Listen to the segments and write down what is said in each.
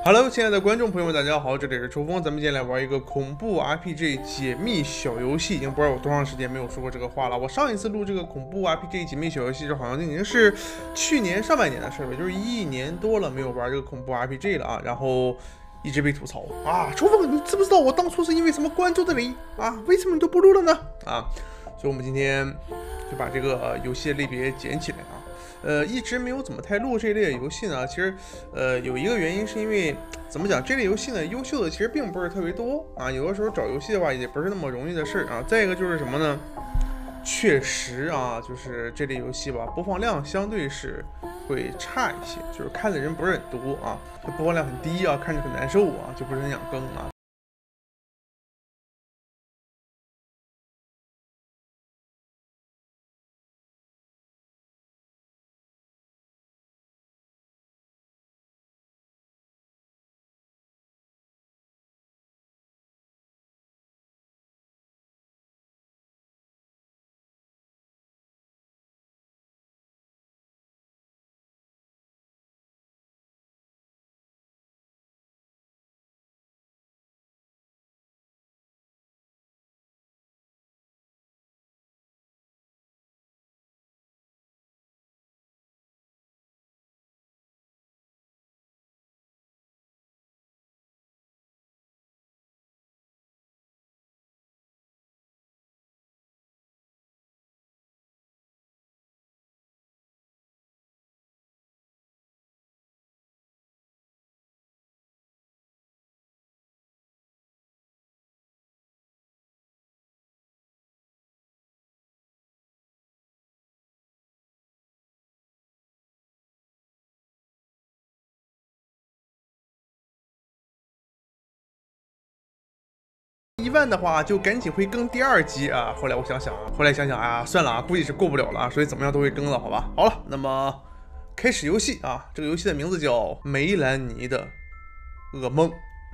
Hello， 亲爱的观众朋友们，大家好，这里是抽风，咱们今天来玩一个恐怖 RPG 解密小游戏。已经不知道有多长时间没有说过这个话了。我上一次录这个恐怖 RPG 解密小游戏，这好像已经是去年上半年的事了，就是1年多了没有玩这个恐怖 RPG 了啊。然后一直被吐槽啊，抽风，你知不知道我当初是因为什么关注的你啊？为什么你都不录了呢？啊，所以我们今天就把这个游戏的类别捡起来啊。一直没有怎么太录这类的游戏呢。其实，有一个原因是因为怎么讲，这类游戏呢，优秀的其实并不是特别多啊。有的时候找游戏的话，也不是那么容易的事啊。再一个就是什么呢？确实啊，就是这类游戏吧，播放量相对是会差一些，就是看的人不是很多啊，播放量很低啊，看着很难受啊，就不是很想更啊。1万的话，就赶紧会更第2集啊。后来想想啊，算了啊，估计是过不了了，所以怎么样都会更的，好吧？好了，那么开始游戏啊。这个游戏的名字叫《梅兰妮的噩梦》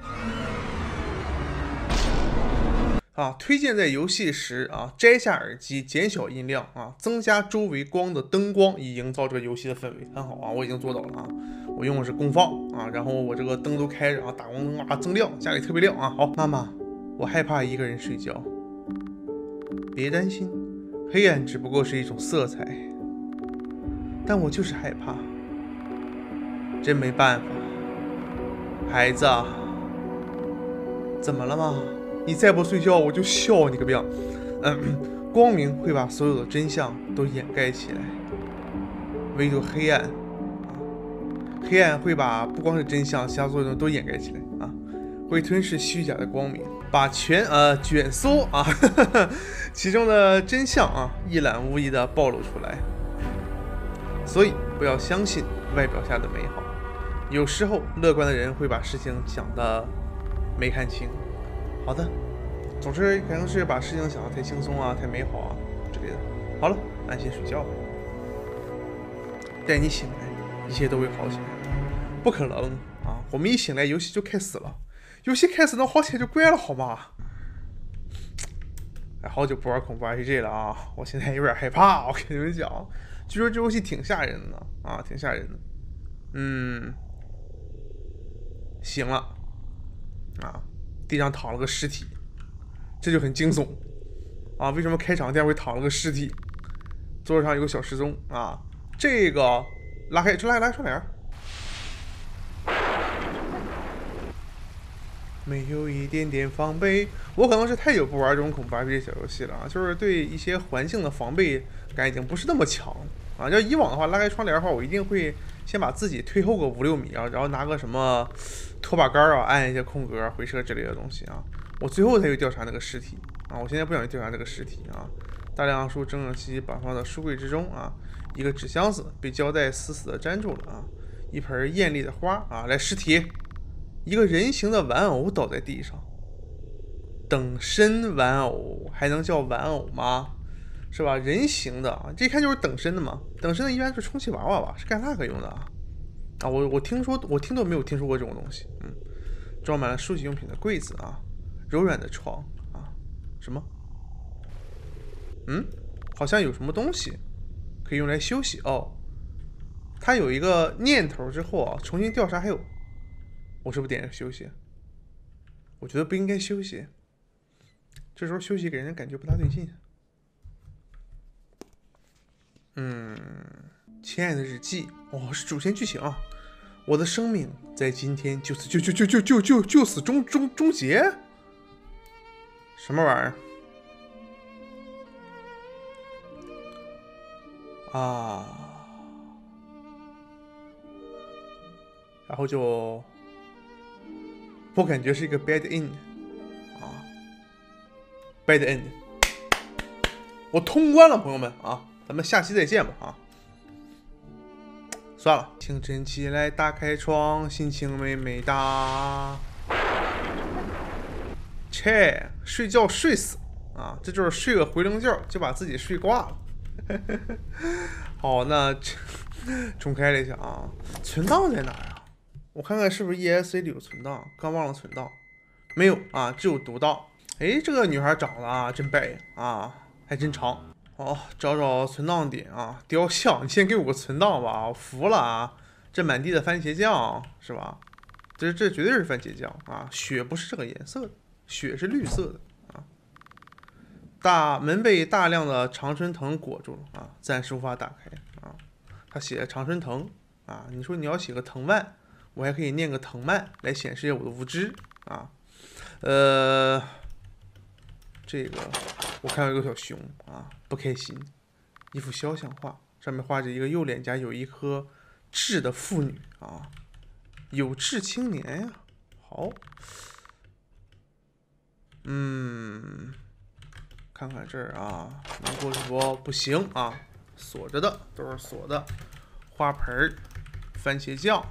啊。推荐在游戏时啊，摘下耳机，减小音量啊，增加周围光的灯光，以营造这个游戏的氛围。很好啊，我已经做到了啊。我用的是功放啊，然后我这个灯都开着啊，打光灯啊增亮，家里特别亮啊。好，妈妈。我害怕一个人睡觉，别担心，黑暗只不过是一种色彩，但我就是害怕，真没办法。孩子，怎么了吗？你再不睡觉，我就笑你个病。光明会把所有的真相都掩盖起来，唯独黑暗，黑暗会把不光是真相，其他所有东西都掩盖起来啊，会吞噬虚假的光明。把卷缩啊，其中的真相啊一览无遗的暴露出来。所以不要相信外表下的美好，有时候乐观的人会把事情想得没看清。好的，总之可能是把事情想得太轻松啊，太美好啊之类的。好了，安心睡觉吧。待你醒来，一切都会好起来。不可能啊！我们一醒来，游戏就开始了。游戏开始能好起来就怪了，好吗？哎，好久不玩恐怖 RPG 了啊！我现在有点害怕，我跟你们讲，据说这游戏挺吓人的啊，挺吓人的。醒了啊，地上躺了个尸体，这就很惊悚啊！为什么开场店会躺了个尸体？桌子上有个小时钟啊，这个拉开窗帘。没有一点点防备，我可能是太久不玩这种恐怖 RPG 小游戏了啊，就是对一些环境的防备感已经不是那么强啊。要以往的话，拉开窗帘的话，我一定会先把自己推后个5-6米啊，然后拿个什么拖把杆啊，按一些空格、回车之类的东西啊。我最后才去调查那个尸体啊，我现在不想去调查这个尸体啊。大量书整整齐齐摆放在书柜之中啊，一个纸箱子被胶带死死的粘住了啊，一盆艳丽的花啊，来尸体。一个人形的玩偶倒在地上，等身玩偶还能叫玩偶吗？是吧？人形的啊，这一看就是等身的嘛。等身的一般是充气娃娃吧，是干那个用的啊？我听都没有听说过这种东西。装满了书籍用品的柜子啊，柔软的床啊，什么？好像有什么东西可以用来休息哦。它有一个念头之后啊，重新调查还有我是不是点休息？我觉得不应该休息，这时候休息给人感觉不大对劲。亲爱的日记，哦，是主线剧情啊。我的生命在今天就此终结？什么玩意儿？啊，然后就，我感觉是一个 bad end 啊 ，bad end， 我通关了，朋友们啊，咱们下期再见吧啊。算了，清晨起来打开窗，心情美美哒。切，睡觉睡死啊，这就是睡个回笼觉就把自己睡挂了。好，那重开了一下啊，存档在哪啊？我看看是不是 ESC 里有存档，刚忘了存档，没有啊，只有读到。哎，这个女孩长得啊真白啊，还真长。哦，找找存档点啊，雕像，你先给我个存档吧，我服了啊！这满地的番茄酱是吧？这绝对是番茄酱啊！血不是这个颜色的，血是绿色的啊。门被大量的常春藤裹住了啊，暂时无法打开啊。他写常春藤啊，你说你要写个藤蔓，我还可以念个藤蔓来显示我的无知啊。这个我看到一个小熊啊，不开心，一幅肖像画，上面画着一个右脸颊有一颗痣的妇女啊，有志青年呀。好，看看这儿啊，能过去不行啊，锁着的，都是锁的。花盆，番茄酱，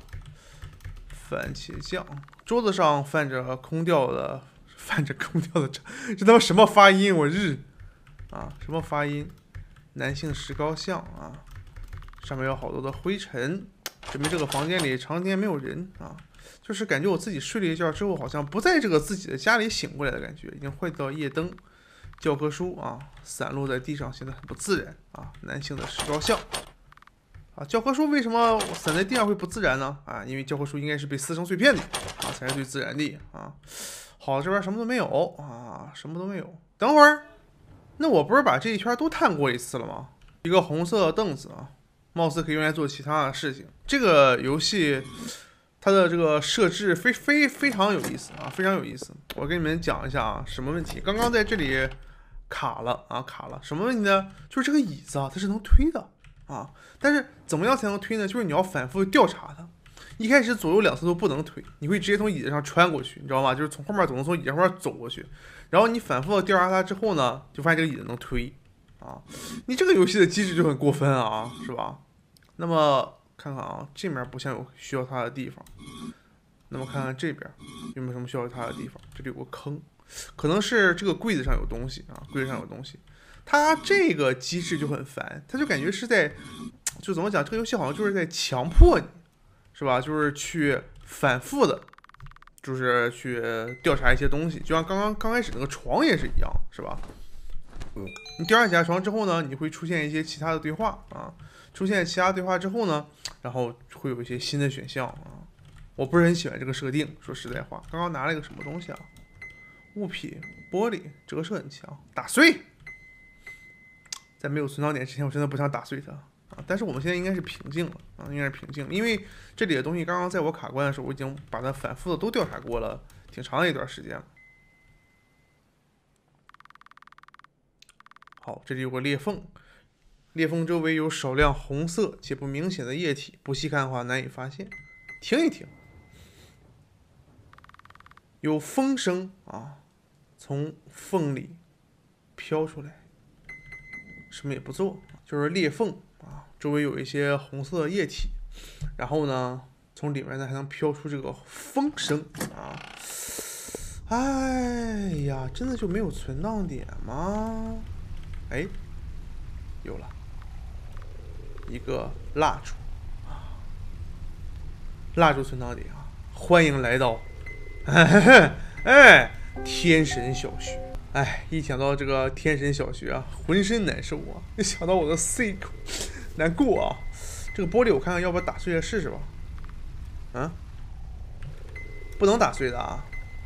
桌子上泛着空调的。这他妈什么发音？我日啊，什么发音？男性石膏像啊，上面有好多的灰尘，证明这个房间里常年没有人啊。就是感觉我自己睡了一觉之后，好像不在这个自己的家里醒过来的感觉，已经换到夜灯。教科书啊，散落在地上，显得很不自然啊。男性的石膏像啊，教科书为什么散在地上会不自然呢？啊，因为教科书应该是被撕成碎片的啊，才是最自然的啊。好，这边什么都没有啊，什么都没有。等会儿，那我不是把这一圈都探过一次了吗？一个红色的凳子啊，貌似可以用来做其他的事情。这个游戏它的这个设置非常有意思啊，非常有意思。我跟你们讲一下啊，什么问题？刚刚在这里卡了，什么问题呢？就是这个椅子啊，它是能推的啊，但是怎么样才能推呢？就是你要反复调查它。一开始左右两侧都不能推，你会直接从椅子上穿过去，你知道吗？就是从后面从椅子后面走过去，然后你反复的调查它之后呢，就发现这个椅子能推啊。你这个游戏的机制就很过分啊，是吧？那么看看啊，这面不像有需要它的地方，那么看看这边有没有什么需要它的地方？这里有个坑，可能是这个柜子上有东西啊，柜子上有东西。它这个机制就很烦，它就感觉是在，就怎么讲？这个游戏好像就是在强迫你。是吧？就是去反复的，就是去调查一些东西，就像刚开始那个床也是一样，是吧？你调查起来床之后呢，你会出现一些其他的对话啊，出现其他对话之后呢，然后会有一些新的选项啊。我不是很喜欢这个设定，说实在话。刚刚拿了一个什么东西啊？物品，玻璃，折射很强，打碎。在没有存档点之前，我真的不想打碎它。但是我们现在应该是平静了啊，应该是平静了，因为这里的东西刚刚在我卡关的时候，我已经把它反复的都调查过了，挺长的一段时间了。好，这里有个裂缝，裂缝周围有少量红色且不明显的液体，不细看的话难以发现。听一听，有风声啊，从缝里飘出来，什么也不做，就是裂缝。周围有一些红色的液体，然后呢，从里面呢还能飘出这个风声啊！哎呀，真的就没有存档点吗？哎，有了，一个蜡烛啊，蜡烛存档点啊！欢迎来到，哎，天神小学。哎，一想到这个天神小学啊，浑身难受啊！一想到我的 C 口。难过啊！这个玻璃我看看要不要打碎了试试吧。啊， 不能打碎的啊！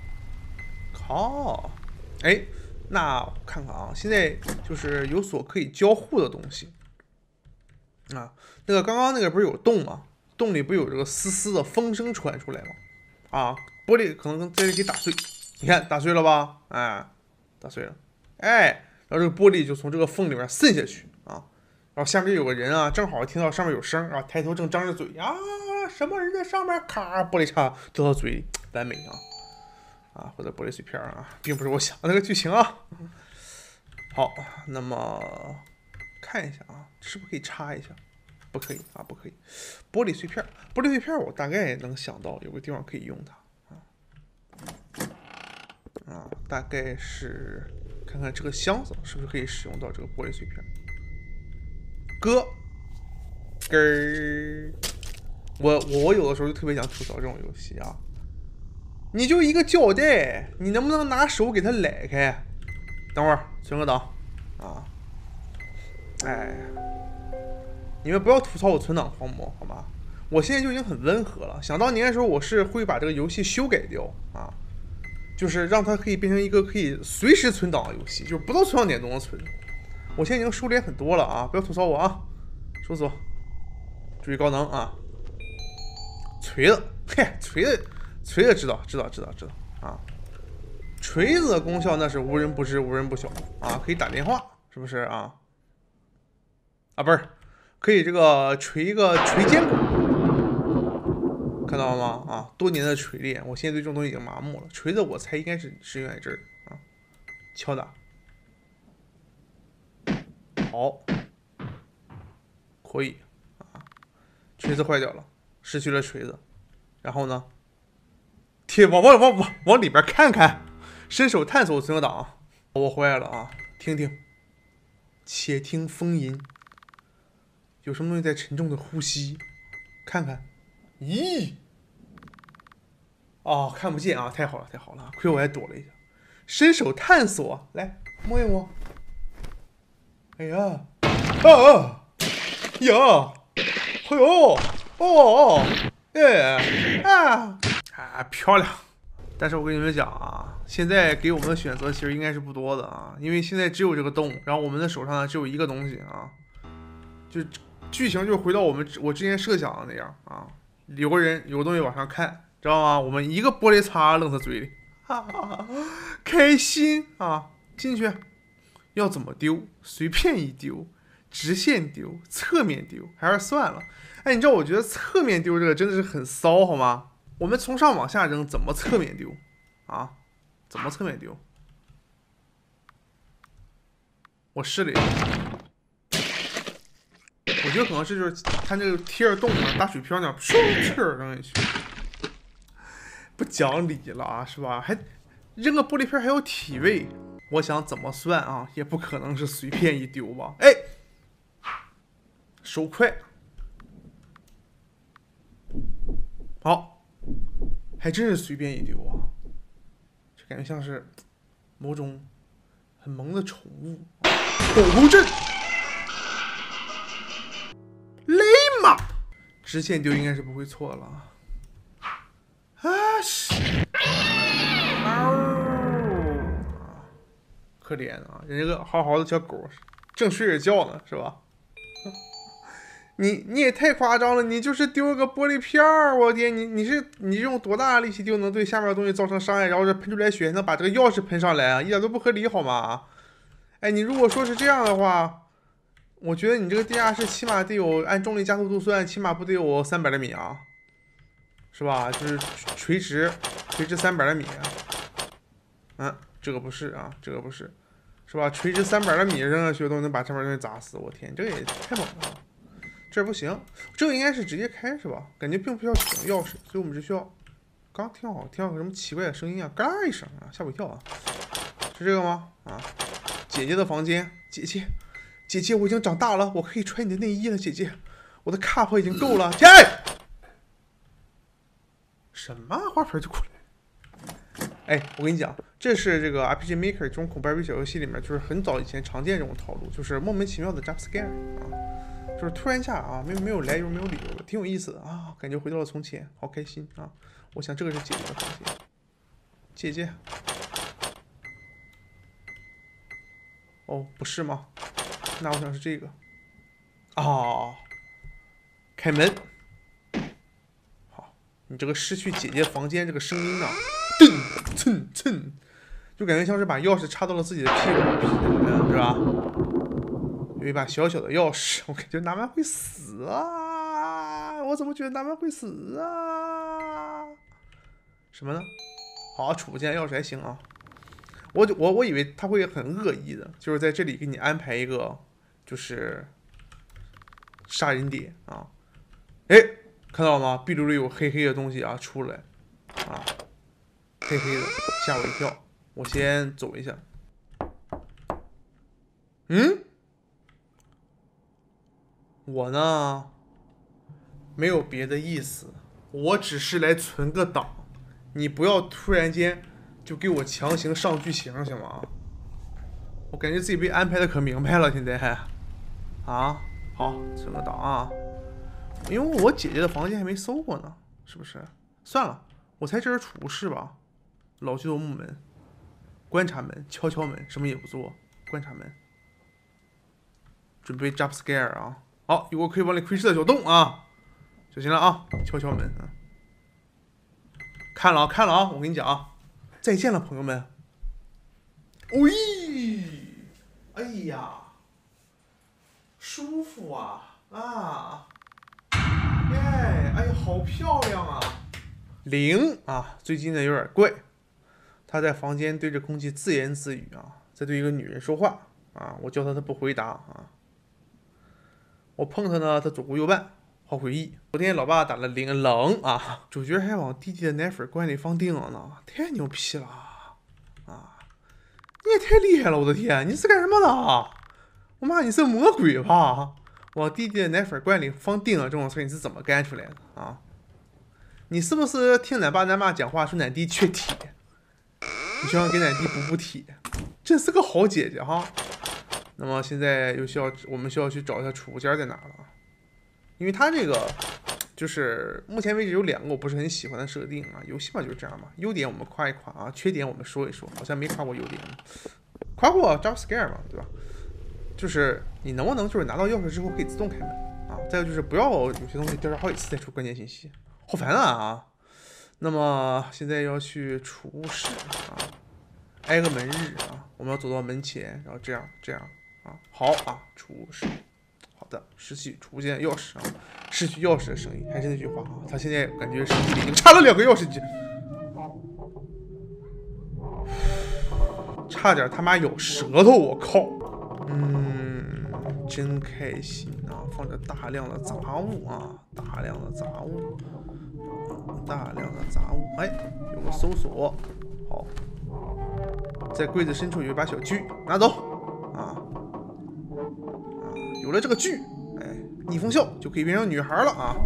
靠！哎，那我看看啊，现在就是有所可以交互的东西啊。那个刚刚那个不是有洞吗？洞里不有这个丝丝的风声传出来吗？啊，玻璃可能在这里给打碎，你看打碎了吧？哎，打碎了，哎，然后这个玻璃就从这个缝里面渗下去啊。然后下面有个人啊，正好听到上面有声啊，抬头正张着嘴啊，什么人在上面？咔，玻璃碴掉到嘴里，完美啊！啊，或者玻璃碎片啊，并不是我想的那个剧情啊。好，那么看一下啊，是不是可以插一下？不可以啊，不可以。玻璃碎片，玻璃碎片，我大概能想到有个地方可以用它啊，大概是看看这个箱子是不是可以使用到这个玻璃碎片。哥，根儿，我有的时候就特别想吐槽这种游戏啊，你就一个胶带，你能不能拿手给它揽开？等会儿存个档啊，哎，你们不要吐槽我存档狂魔好吗？我现在就已经很温和了。想当年的时候，我是会把这个游戏修改掉啊，就是让它可以变成一个可以随时存档的游戏，就是不到存档点都能存。我现在已经收敛很多了啊！不要吐槽我啊，收死我！注意高能啊！锤子，嘿，锤子知道啊！锤子的功效那是无人不知、无人不晓啊！可以打电话，是不是啊？啊，不是，可以这个锤一个锤肩骨，看到了吗？啊，多年的锤炼，我现在对这种东西已经麻木了。锤子我猜应该是用在这儿啊，敲打。好，可以啊，锤子坏掉了，失去了锤子，然后呢，往里边看看，伸手探索存个档，我坏了啊，听听，且听风吟，有什么东西在沉重的呼吸，看看，咦，哦，看不见啊，太好了，亏我还躲了一下，伸手探索，来摸一摸，哎呀，啊！呀，哎呦，哦，哎，漂亮！但是我跟你们讲啊，现在给我们的选择其实应该是不多的啊，因为现在只有这个洞，然后我们的手上呢只有一个东西啊，就剧情就回到我之前设想的那样啊，有个东西往上看，知道吗？我们一个玻璃碴扔他嘴里，哈哈，开心啊！进去，要怎么丢？随便一丢。直线丢，侧面丢，还是算了。哎，你知道我觉得侧面丢这个真的是很骚，好吗？我们从上往下扔，怎么侧面丢啊？怎么侧面丢？我试了一下，我觉得可能是就是它这个贴着洞上打水漂那样，嗖气儿扔进去，不讲理了啊，是吧？还扔个玻璃片还有体位，我想怎么算啊，也不可能是随便一丢吧？哎。手快，好，还真是随便一丢啊！这感觉像是某种很萌的宠物。狗阵，雷马，直线丢应该是不会错了啊！是，可怜啊，人家个好好的小狗，正睡着觉呢，是吧？你也太夸张了！你就是丢个玻璃片儿，我天！你用多大的力气丢能对下面的东西造成伤害？然后这喷出来血还能把这个钥匙喷上来啊，一点都不合理好吗？哎，你如果说是这样的话，我觉得你这个地下室起码得有按重力加速度算，起码不得有300来米啊，是吧？就是垂直300来米。这个不是啊，这个不是，是吧？垂直300来米扔下去都能把上面东西砸死，我天，这个也太猛了！这不行，这个应该是直接开是吧？感觉并不需要使用钥匙，所以我们只需要。刚听到个什么奇怪的声音啊，嘎啦一声啊，吓我一跳啊！是这个吗？啊，姐姐的房间，姐姐，我已经长大了，我可以穿你的内衣了，姐姐，我的 cup 已经够了，姐。什么花盆就过来？哎，我跟你讲，这是这个 RPG Maker 这种恐怖 RPG 小游戏里面，就是很早以前常见这种套路，就是莫名其妙的 jump scare 啊。就是突然一下啊，没有来由，没有理由的，挺有意思的啊，感觉回到了从前，好开心啊！ 我想这个是姐姐的房间。姐姐。哦，不是吗？那我想是这个。哦，开门。好，你这个失去姐姐房间这个声音啊，噔蹭蹭，就感觉像是把钥匙插到了自己的屁股里，是吧？有一把小小的钥匙，我感觉南蛮会死啊！我怎么觉得南蛮会死啊？什么呢？好，储物间钥匙还行啊。我以为他会很恶意的，就是在这里给你安排一个，就是杀人点啊。哎，看到了吗？壁炉里有黑黑的东西啊，出来啊，黑黑的，吓我一跳。我先走一下。嗯，我呢没有别的意思，我只是来存个档，你不要突然间就给我强行上剧情行吗？我感觉自己被安排的可明白了，现在啊，好，存个档啊，因为我姐姐的房间还没搜过呢，是不是？算了，我猜这是储物室吧，老旧的木门，观察门，敲敲门，什么也不做，观察门，准备 jump scare 啊，好，有个可以往里窥视的小洞啊，小心了啊，敲敲门啊，看了啊，看了啊，我跟你讲啊，再见了，朋友们。喂，哎呀，舒服啊啊！耶，哎呀，好漂亮啊！零啊，最近呢有点怪，他在房间对着空气自言自语啊，在对一个女人说话啊。我叫他，他不回答啊。我碰他呢，他左顾右盼，好诡异。昨天老爸打了零冷啊，主角还往弟弟的奶粉罐里放钉呢，太牛逼了啊！你也太厉害了，我的天，你是干什么的？我妈，你是魔鬼吧？往弟弟的奶粉罐里放钉这种事你是怎么干出来的啊？你是不是听俺爸俺妈讲话说俺弟缺铁？你希望给俺弟补铁？真是个好姐姐哈！那么现在我们需要去找一下储物间在哪了，因为它这个就是目前为止有2个我不是很喜欢的设定啊。游戏嘛就是这样嘛，优点我们夸一夸啊，缺点我们说一说，好像没夸过优点，夸过 jump scare 嘛，对吧？就是你能不能就是拿到钥匙之后可以自动开门啊？再有就是不要有些东西调查好几次再出关键信息，好烦啊！那么现在要去储物室啊，挨个门日啊，我们要走到门前，然后这样啊，好啊，储物室，好的，失去储物间钥匙啊，失去钥匙的声音，还是那句话啊，他现在感觉手机里已经插了2个钥匙机，差点他妈咬舌头，我靠！真开心啊！放着大量的杂物啊，大量的杂物，哎，有个搜索，好，在柜子深处有一把小锯，拿走啊！有了这个锯，哎，逆风笑就可以变成女孩了啊！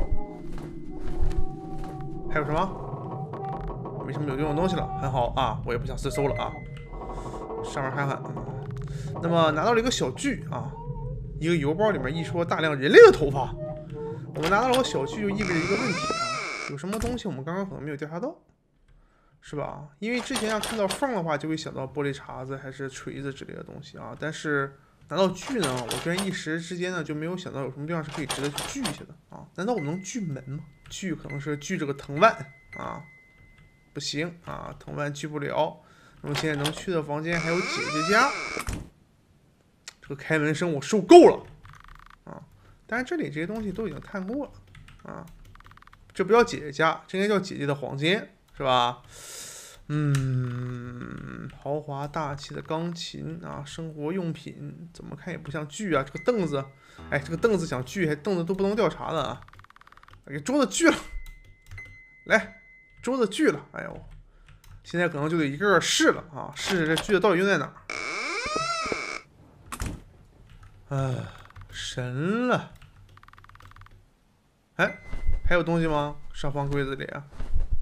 还有什么？没什么有用的东西了，很好啊，我也不想自搜了啊。上面看看，那么拿到了一个小锯啊，一个邮包里面溢出了大量人类的头发。我们拿到了个小锯，就意味着一个问题啊，有什么东西我们刚刚可能没有调查到，是吧？因为之前要看到缝的话，就会想到玻璃碴子还是锤子之类的东西啊。但是拿到锯呢，我居然一时之间呢就没有想到有什么地方是可以值得去锯一下的啊？难道我们能锯门吗？锯可能是锯这个藤蔓啊，不行啊，藤蔓锯不了。那么现在能去的房间还有姐姐家，这个开门声我受够了啊！但是这里这些东西都已经看过了啊，这不叫姐姐家，这应该叫姐姐的房间，是吧？豪华大气的钢琴啊，生活用品怎么看也不像锯啊。这个凳子，哎，这个凳子想锯，还凳子都不能调查的啊！给桌子锯了，来，桌子锯了，哎呦！现在可能就得一个个试了啊，试试这锯子到底用在哪儿。神了！哎，还有东西吗？上方柜子里啊？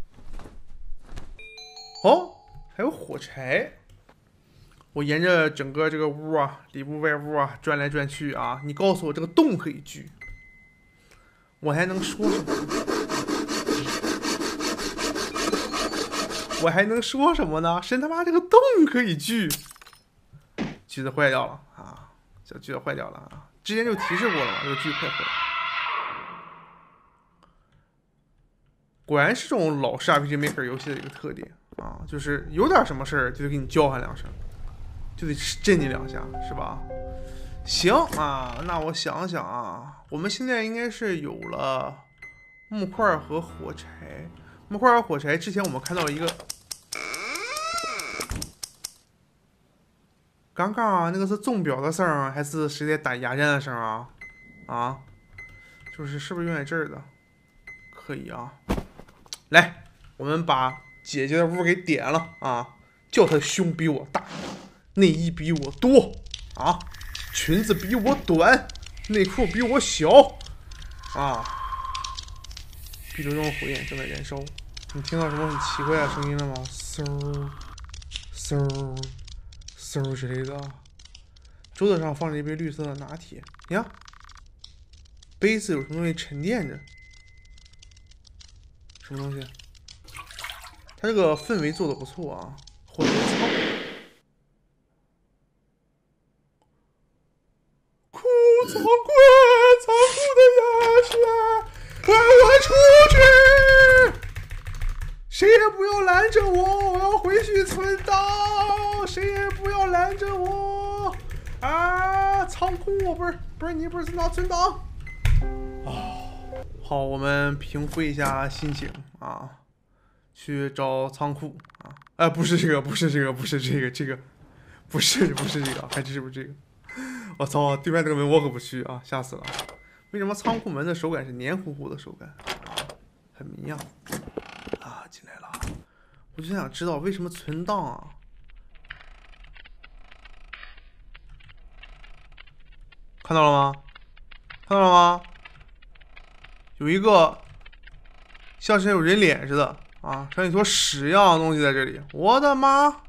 哦，还有火柴。我沿着整个这个屋啊，里屋外屋啊，转来转去啊，你告诉我这个洞可以锯，我还能说什么？ 我还能说什么呢？神他妈这个洞可以锯，锯子坏掉了啊！小锯子坏掉了啊！之前就提示过了嘛，这个锯快坏了。果然是这种老式 RPG Maker 游戏的一个特点啊，就是有点什么事儿就得给你叫唤2声，就得震你2下，是吧？行啊，那我想想啊，我们现在应该是有了木块和火柴。木块和火柴之前我们看到了一个，刚刚那个是钟表的声儿还是谁在打压战的声啊？啊，是不是用在这儿的？可以啊，来，我们把姐姐的屋给点了啊，叫她胸比我大，内衣比我多啊，裙子比我短，内裤比我小啊。壁炉中的火焰正在燃烧，你听到什么很奇怪的声音了吗？嗖嗖嗖之类的。桌子上放着一杯绿色的拿铁，呀，杯子有什么东西沉淀着？什么东西？它这个氛围做的不错啊，火柴仓库仓库仓库的钥匙。让我出去！谁也不要拦着我，我要回去存档。谁也不要拦着我啊！仓库不是你不是拿存档啊？好，我们平复一下心情啊，去找仓库啊！哎，不是这个，这个，还真是不是这个？我操！对面这个门我可不去啊，吓死了！为什么仓库门的手感是黏糊糊的手感？很迷样啊！进来了，我就想知道为什么存档啊？看到了吗？看到了吗？有一个像是有人脸似的啊，像一坨屎一样的东西在这里。我的妈！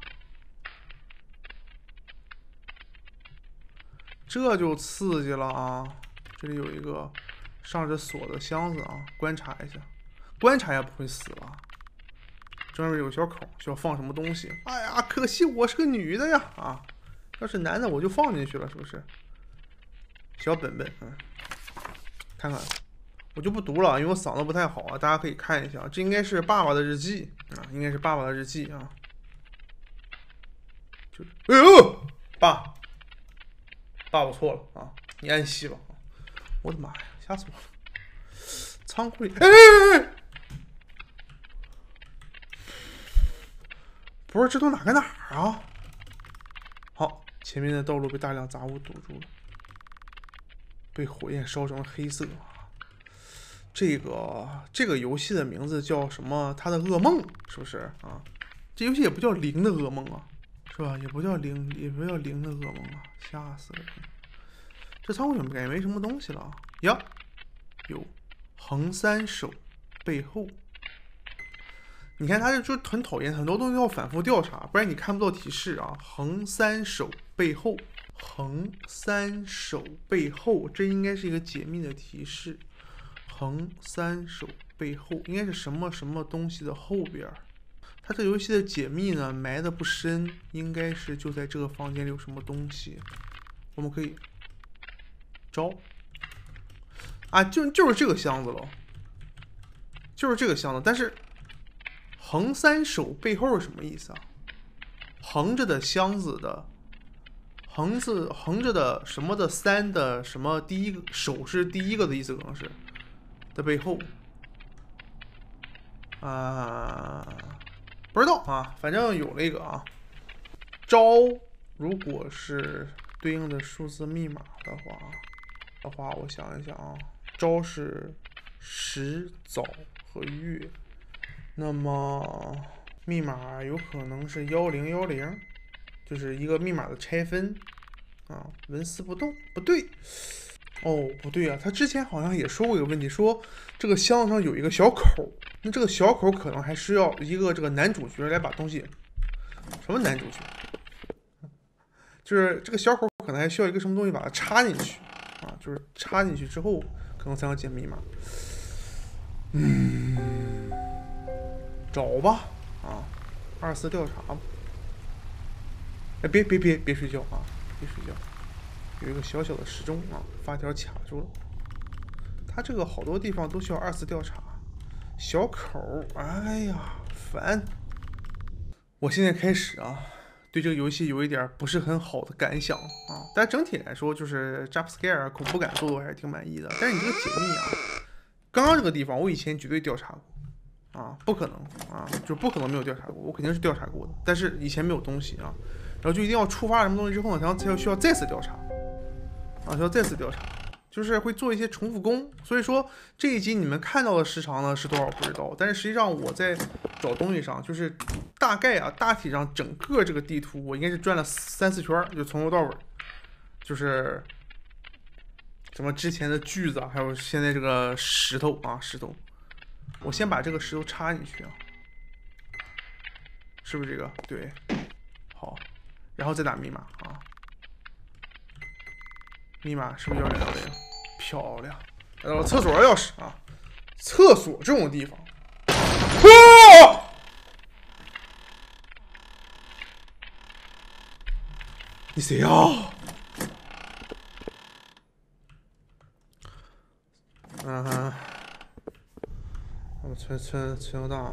这就刺激了啊！这里有一个上着锁的箱子啊，观察一下，观察也不会死吧？这边有个小口，需要放什么东西？哎呀，可惜我是个女的呀！啊，要是男的我就放进去了，是不是？小本本，看看，我就不读了，因为我嗓子不太好啊，大家可以看一下，这应该是爸爸的日记啊，应该是爸爸的日记啊。哎呦，爸，我错了啊，你安息吧。我的妈呀，吓死我了！仓库里，哎，不是，这都哪跟哪儿啊？好，前面的道路被大量杂物堵住了，被火焰烧成了黑色。这个游戏的名字叫什么？他的噩梦是不是啊？这游戏也不叫零的噩梦啊，是吧？也不叫零的噩梦啊，吓死了！这仓库里面感觉没什么东西了呀，有横三手背后。你看他就很讨厌，很多东西要反复调查，不然你看不到提示啊。横三手背后，横三手背后，这应该是一个解密的提示。横三手背后应该是什么什么东西的后边。它这游戏的解密呢埋的不深，应该是就在这个房间里有什么东西，我们可以招啊，就是这个箱子了，就是这个箱子。但是横三手背后是什么意思啊？横着的箱子的横着的什么的三的什么第一个手是第一个的意思，可能是的背后啊，不知道啊，反正有了一个啊。招如果是对应的数字密码的话，我想一想啊，招是时、早和月，那么密码有可能是1010，就是一个密码的拆分啊，纹丝不动，不对，哦，不对啊，他之前好像也说过一个问题，说这个箱子上有一个小口，那这个小口可能还需要一个这个男主角来把东西，什么男主角？就是这个小口可能还需要一个什么东西把它插进去啊，就是插进去之后可能才能解密码。找吧啊， 24调查吧。哎，别睡觉啊！别睡觉，有一个小小的时钟啊，发条卡住了。它这个好多地方都需要24调查。小口，哎呀，烦！我现在开始啊，对这个游戏有一点不是很好的感想啊。但整体来说，就是 jump scare 恐怖感做的我还是挺满意的。但是你这个解密啊，刚刚这个地方我以前绝对调查过啊，不可能啊，就不可能没有调查过，我肯定是调查过的。但是以前没有东西啊，然后就一定要触发什么东西之后呢，才需要再次调查啊，需要再次调查。就是会做一些重复工，所以说这一集你们看到的时长呢是多少不知道，但是实际上我在找东西上，就是大概啊大体上整个这个地图我应该是转了3、4圈，就从头到尾，就是什么之前的锯子啊，还有现在这个石头啊石头，我先把这个石头插进去啊，是不是这个？对，好，然后再打密码啊。密码是不是120？漂亮，来到了厕所的钥匙啊！厕所这种地方，哇！你谁呀？嗯哼，我们村油大。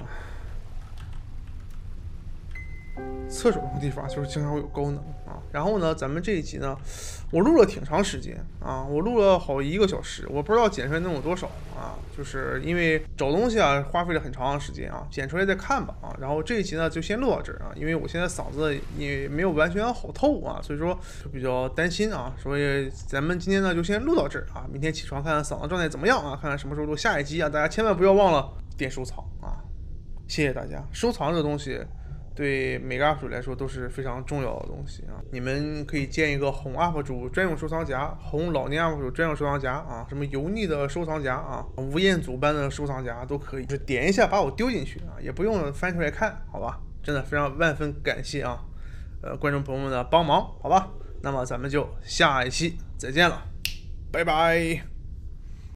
厕所的地方就是经常会有高能啊。然后呢，咱们这一集呢，我录了挺长时间啊，我录了好1个小时，我不知道剪出来能有多少啊。就是因为找东西啊，花费了很长的时间啊，剪出来再看吧啊。然后这一集呢就先录到这儿啊，因为我现在嗓子也没有完全好透啊，所以说就比较担心啊。所以咱们今天呢就先录到这儿啊，明天起床看看嗓子状态怎么样啊，看看什么时候录下一集啊。大家千万不要忘了点收藏啊，谢谢大家。收藏这个东西对每个 UP 主来说都是非常重要的东西啊！你们可以建一个红 UP 主专用收藏夹，红老年 UP 主专用收藏夹啊，什么油腻的收藏夹啊，吴彦祖般的收藏夹都可以，就点一下把我丢进去啊，也不用翻出来看，好吧？真的非常万分感谢啊，观众朋友们的帮忙，好吧？那么咱们就下一期再见了，拜拜。